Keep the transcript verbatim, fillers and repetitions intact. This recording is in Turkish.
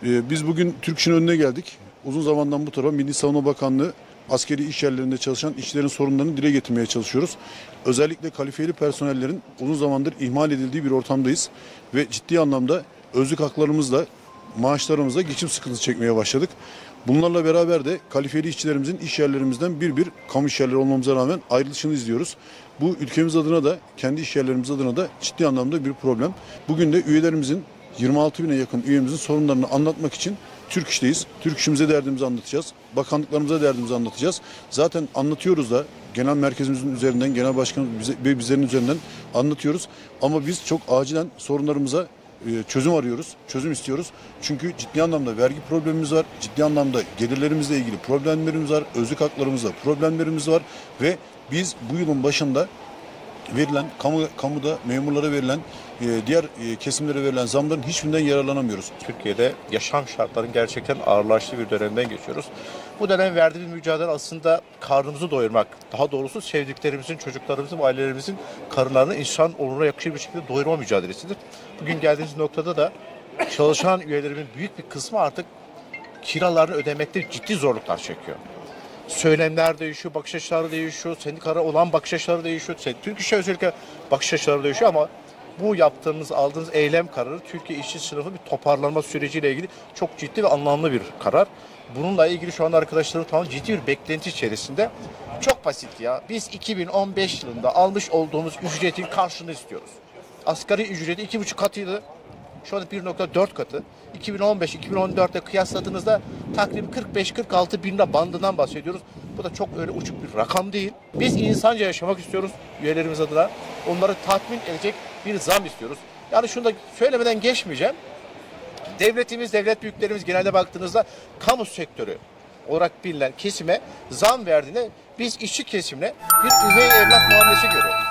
Ee, biz bugün Türk İş'in önüne geldik. Uzun zamandan bu tarafa Milli Savunma Bakanlığı askeri iş yerlerinde çalışan işçilerin sorunlarını dile getirmeye çalışıyoruz. Özellikle kalifiyeli personellerin uzun zamandır ihmal edildiği bir ortamdayız. Ve ciddi anlamda özlük haklarımızla, maaşlarımızla geçim sıkıntısı çekmeye başladık. Bunlarla beraber de kalifiyeli işçilerimizin iş yerlerimizden bir bir kamu iş yerleri olmamıza rağmen ayrılışını izliyoruz. Bu ülkemiz adına da, kendi iş yerlerimiz adına da ciddi anlamda bir problem. Bugün de üyelerimizin, yirmi altı bine yakın üyemizin sorunlarını anlatmak için Türk İş'teyiz. Türk İş'imize derdimizi anlatacağız. Bakanlıklarımıza derdimizi anlatacağız. Zaten anlatıyoruz da genel merkezimizin üzerinden, genel başkanımız ve bizlerin üzerinden anlatıyoruz. Ama biz çok acilen sorunlarımıza çözüm arıyoruz, çözüm istiyoruz. Çünkü ciddi anlamda vergi problemimiz var, ciddi anlamda gelirlerimizle ilgili problemlerimiz var, özlük haklarımızla problemlerimiz var ve biz bu yılın başında verilen, kamu, kamuda memurlara verilen, e, diğer e, kesimlere verilen zamların hiçbirinden yararlanamıyoruz. Türkiye'de yaşam şartlarının gerçekten ağırlaştığı bir dönemden geçiyoruz. Bu dönem verdiğimiz mücadele aslında karnımızı doyurmak, daha doğrusu sevdiklerimizin, çocuklarımızın, ailelerimizin karınlarını insan onuruna yakışır bir şekilde doyurma mücadelesidir. Bugün geldiğimiz noktada da çalışan üyelerimin büyük bir kısmı artık kiralarını ödemekte ciddi zorluklar çekiyor. Söylemler değişiyor, bakış açıları değişiyor, sendikalara olan bakış açıları değişiyor, Türk İş'e özellikle bakış açıları değişiyor ama bu yaptığınız, aldığınız eylem kararı Türkiye işçi sınıfı bir toparlanma süreciyle ilgili çok ciddi ve anlamlı bir karar. Bununla ilgili şu anda arkadaşlarım tamam ciddi bir beklenti içerisinde. Çok basit ya. Biz iki bin on beş yılında almış olduğumuz ücretin karşılığını istiyoruz. Asgari ücreti iki buçuk katıydı. Şu anda bir nokta dört katı. iki bin on beş iki bin on dörtte kıyasladığınızda takribi kırk beş kırk altı bin lira bandından bahsediyoruz. Bu da çok öyle uçuk bir rakam değil. Biz insanca yaşamak istiyoruz üyelerimiz adına. Onları tatmin edecek bir zam istiyoruz. Yani şunu da söylemeden geçmeyeceğim. Devletimiz, devlet büyüklerimiz genelde baktığınızda kamu sektörü olarak bilinen kesime zam verdiğinde biz işçi kesimine bir üvey evlat muamelesi görüyoruz.